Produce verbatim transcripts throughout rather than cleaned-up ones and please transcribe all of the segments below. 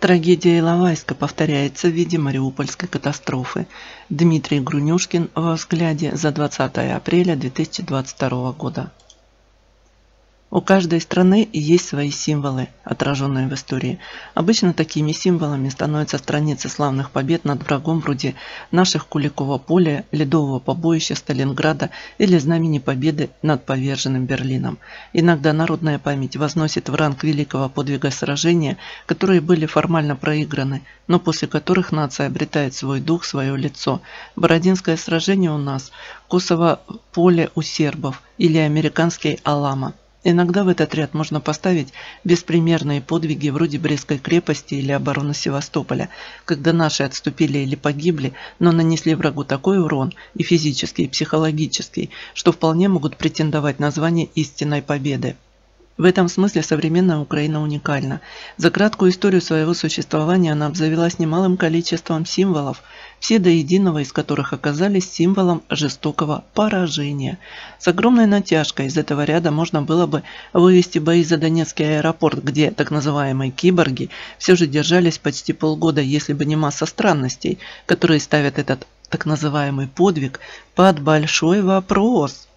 Трагедия Иловайска повторяется в виде Мариупольской катастрофы. Дмитрий Грунюшкин во взгляде за двадцатое апреля две тысячи двадцать второго года. У каждой страны есть свои символы, отраженные в истории. Обычно такими символами становятся страницы славных побед над врагом вроде наших Куликово поля, Ледового побоища Сталинграда или знамени победы над поверженным Берлином. Иногда народная память возносит в ранг великого подвига сражения, которые были формально проиграны, но после которых нация обретает свой дух, свое лицо. Бородинское сражение у нас, Косово поле у сербов или американский Алама. Иногда в этот ряд можно поставить беспримерные подвиги вроде Брестской крепости или обороны Севастополя, когда наши отступили или погибли, но нанесли врагу такой урон, и физический, и психологический, что вполне могут претендовать на звание истинной победы. В этом смысле современная Украина уникальна. За краткую историю своего существования она обзавелась немалым количеством символов, все до единого из которых оказались символом жестокого поражения. С огромной натяжкой из этого ряда можно было бы вывести бои за Донецкий аэропорт, где так называемые киборги все же держались почти полгода, если бы не масса странностей, которые ставят этот так называемый подвиг под большой вопрос.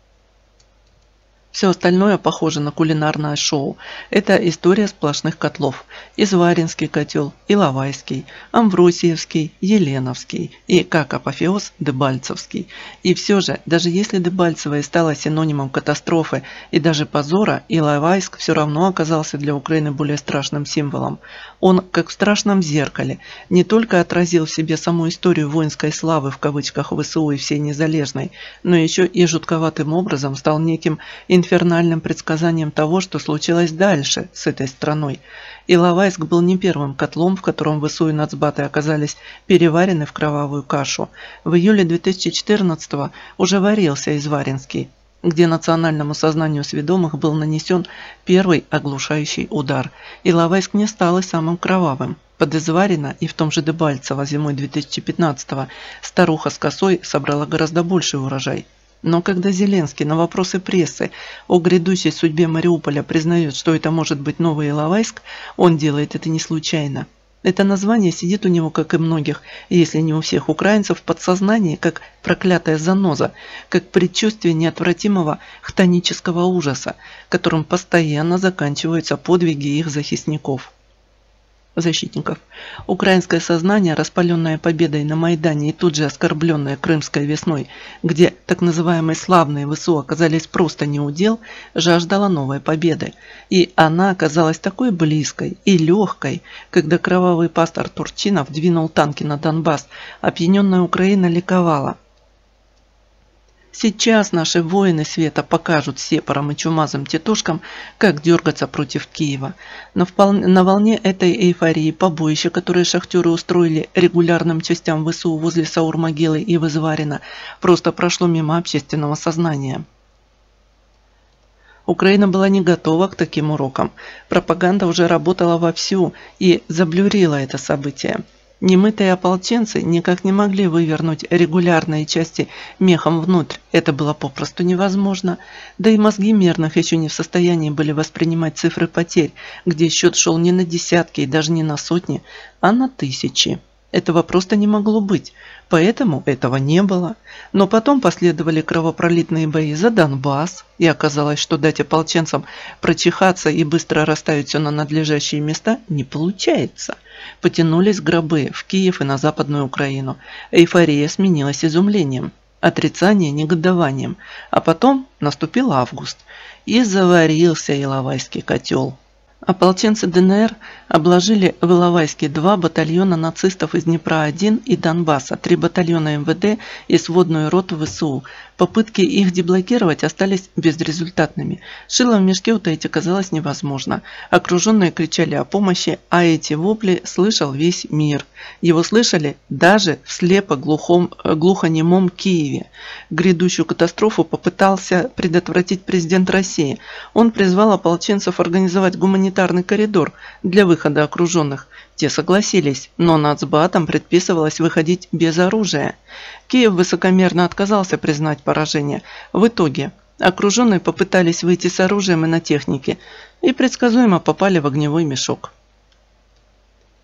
Все остальное похоже на кулинарное шоу. Это история сплошных котлов. Изваринский котел, Иловайский, Амвросиевский, Еленовский и, как апофеоз, Дебальцевский. И все же, даже если Дебальцево и стало синонимом катастрофы и даже позора, Иловайск все равно оказался для Украины более страшным символом. Он, как в страшном зеркале, не только отразил в себе саму историю воинской славы в кавычках ВСУ и всей Незалежной, но еще и жутковатым образом стал неким инфернальным предсказанием того, что случилось дальше с этой страной. Иловайск был не первым котлом, в котором ВСУ и нацбаты оказались переварены в кровавую кашу. В июле две тысячи четырнадцатого уже варился Изваринский, где национальному сознанию сведомых был нанесен первый оглушающий удар. Иловайск не стал и самым кровавым. Под Изварино и в том же Дебальцево зимой две тысячи пятнадцатого старуха с косой собрала гораздо больший урожай. Но когда Зеленский на вопросы прессы о грядущей судьбе Мариуполя признает, что это может быть новый Иловайск, он делает это не случайно. Это название сидит у него, как и многих, если не у всех украинцев, в подсознании, как проклятая заноза, как предчувствие неотвратимого хтонического ужаса, которым постоянно заканчиваются подвиги их захисников. Защитников. Украинское сознание, распаленное победой на Майдане и тут же оскорбленное Крымской весной, где так называемые славные ВСУ оказались просто неудел, жаждало новой победы. И она оказалась такой близкой и легкой, когда кровавый пастор Турчинов двинул танки на Донбасс, опьяненная Украина ликовала. Сейчас наши воины света покажут сепарам и чумазым тетушкам, как дергаться против Киева. Но на волне этой эйфории побоища, которые шахтеры устроили регулярным частям ВСУ возле Саур-Могилы и в Изварино, просто прошло мимо общественного сознания. Украина была не готова к таким урокам. Пропаганда уже работала вовсю и заблюрила это событие. Немытые ополченцы никак не могли вывернуть регулярные части мехом внутрь. Это было попросту невозможно. Да и мозги мирных еще не в состоянии были воспринимать цифры потерь, где счет шел не на десятки и даже не на сотни, а на тысячи. Этого просто не могло быть, поэтому этого не было. Но потом последовали кровопролитные бои за Донбасс, и оказалось, что дать ополченцам прочихаться и быстро расставить все на надлежащие места не получается. Потянулись гробы в Киев и на Западную Украину. Эйфория сменилась изумлением, отрицание негодованием, а потом наступил август, и заварился Иловайский котел. Ополченцы ДНР обложили в Иловайске два батальона нацистов из Днепра один и Донбасса, три батальона МВД и сводную роту ВСУ. Попытки их деблокировать остались безрезультатными. Шило в мешке утаить оказалось невозможно. Окруженные кричали о помощи, а эти вопли слышал весь мир. Его слышали даже в слепо-глухом, глухонемом Киеве. Грядущую катастрофу попытался предотвратить президент России. Он призвал ополченцев организовать гуманитарный коридор для выхода окруженных. Те согласились, но нацбатам предписывалось выходить без оружия. Киев высокомерно отказался признать поражение. В итоге окруженные попытались выйти с оружием и на технике и предсказуемо попали в огневой мешок.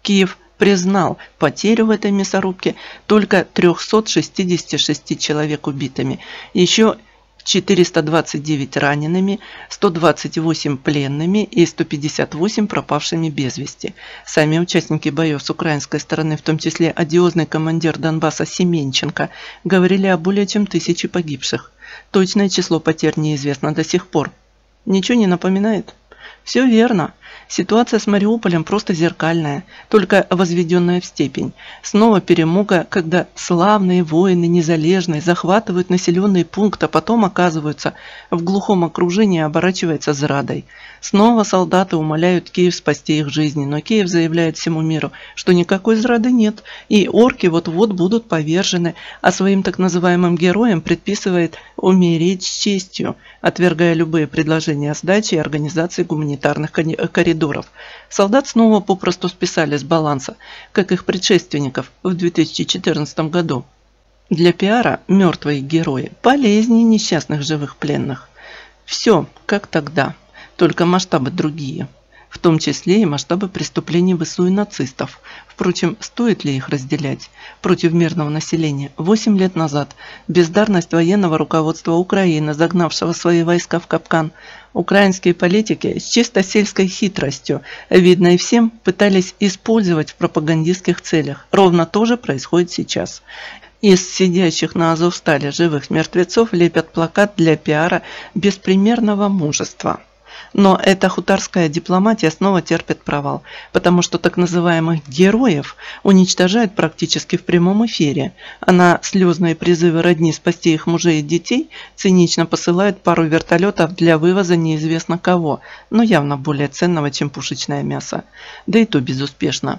Киев признал потерю в этой мясорубке только трёхсот шестидесяти шести человек убитыми, еще четыреста двадцать девять ранеными, сто двадцать восемь пленными и сто пятьдесят восемь пропавшими без вести. Сами участники боев с украинской стороны, в том числе одиозный командир Донбасса Семенченко, говорили о более чем тысяче погибших. Точное число потерь неизвестно до сих пор. Ничего не напоминает? Все верно. Ситуация с Мариуполем просто зеркальная, только возведенная в степень. Снова перемога, когда славные воины незалежные захватывают населенный пункт, а потом оказываются в глухом окружении и оборачивается зрадой. Снова солдаты умоляют Киев спасти их жизни, но Киев заявляет всему миру, что никакой зрады нет, и орки вот-вот будут повержены, а своим так называемым героям предписывает умереть с честью, отвергая любые предложения о сдаче и организации гуманитарных коридоров. Солдат снова попросту списали с баланса, как их предшественников в две тысячи четырнадцатом году. Для пиара мертвые герои полезнее несчастных живых пленных. Все как тогда, только масштабы другие, в том числе и масштабы преступлений ВСУ и нацистов. Впрочем, стоит ли их разделять? Против мирного населения восемь лет назад бездарность военного руководства Украины, загнавшего свои войска в капкан, украинские политики с чисто сельской хитростью, видной всем, пытались использовать в пропагандистских целях. Ровно то же происходит сейчас. Из сидящих на Азовстале живых мертвецов лепят плакат для пиара беспримерного мужества. Но эта хуторская дипломатия снова терпит провал, потому что так называемых героев уничтожают практически в прямом эфире, а на слезные призывы родни спасти их мужей и детей цинично посылают пару вертолетов для вывоза неизвестно кого, но явно более ценного, чем пушечное мясо. Да и то безуспешно.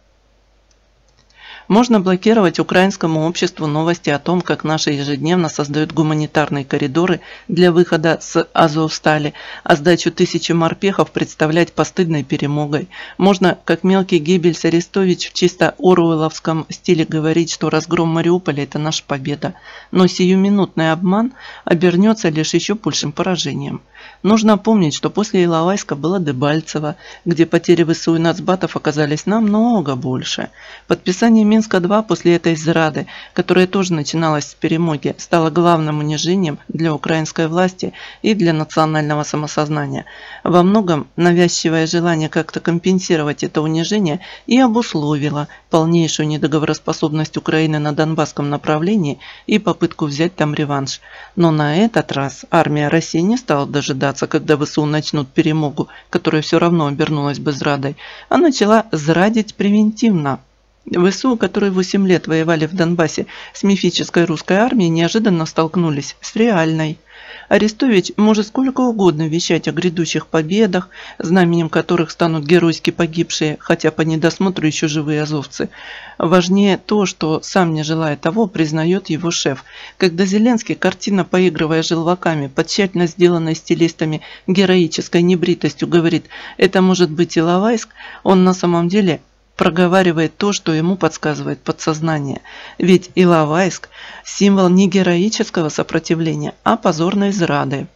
Можно блокировать украинскому обществу новости о том, как наши ежедневно создают гуманитарные коридоры для выхода с Азовстали, а сдачу тысячи морпехов представлять постыдной перемогой. Можно, как мелкий Геббельс Арестович в чисто оруэлловском стиле говорить, что разгром Мариуполя – это наша победа. Но сиюминутный обман обернется лишь еще большим поражением. Нужно помнить, что после Иловайска было Дебальцево, где потери ВСУ и нацбатов оказались намного больше. Подписание Минска-два после этой зрады, которая тоже начиналась с перемоги, стало главным унижением для украинской власти и для национального самосознания. Во многом навязчивое желание как-то компенсировать это унижение и обусловило полнейшую недоговороспособность Украины на Донбасском направлении и попытку взять там реванш. Но на этот раз армия России не стала дожидаться, когда ВСУ начнут перемогу, которая все равно обернулась бы зрадой, а начала зрадить превентивно. ВСУ, которые восемь лет воевали в Донбассе с мифической русской армией, неожиданно столкнулись с реальной. Арестович может сколько угодно вещать о грядущих победах, знаменем которых станут геройски погибшие, хотя по недосмотру еще живые азовцы. Важнее то, что, сам не желая того, признает его шеф. Когда Зеленский, картинно поигрывая желваками, под тщательно сделанной стилистами героической небритостью говорит «это может быть Иловайск», он на самом деле проговаривает то, что ему подсказывает подсознание. Ведь Иловайск – символ не героического сопротивления, а позорной зрады.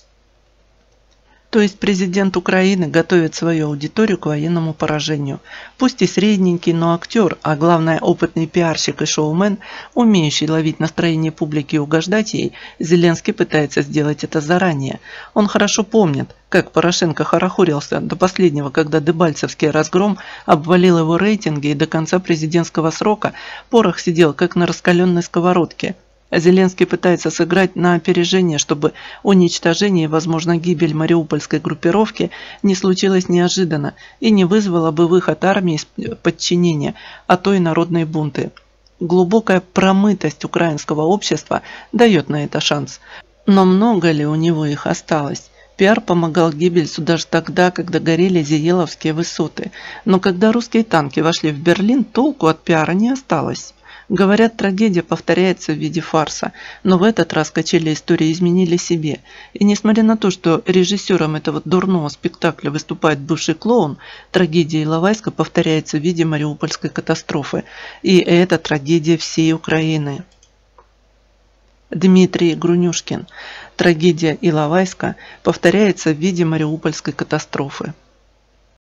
То есть президент Украины готовит свою аудиторию к военному поражению. Пусть и средненький, но актер, а главное опытный пиарщик и шоумен, умеющий ловить настроение публики и угождать ей, Зеленский пытается сделать это заранее. Он хорошо помнит, как Порошенко хорохорился до последнего, когда дебальцевский разгром обвалил его рейтинги, и до конца президентского срока Порох сидел как на раскаленной сковородке. Зеленский пытается сыграть на опережение, чтобы уничтожение и, возможно, гибель мариупольской группировки не случилось неожиданно и не вызвало бы выход армии из подчинения, а то и народные бунты. Глубокая промытость украинского общества дает на это шанс. Но много ли у него их осталось? Пиар помогал Геббельсу даже тогда, когда горели Зиеловские высоты. Но когда русские танки вошли в Берлин, толку от пиара не осталось. Говорят, трагедия повторяется в виде фарса, но в этот раз качели истории изменили себе. И несмотря на то, что режиссером этого дурного спектакля выступает бывший клоун, трагедия Иловайска повторяется в виде мариупольской катастрофы. И это трагедия всей Украины. Дмитрий Грунюшкин. Трагедия Иловайска повторяется в виде мариупольской катастрофы.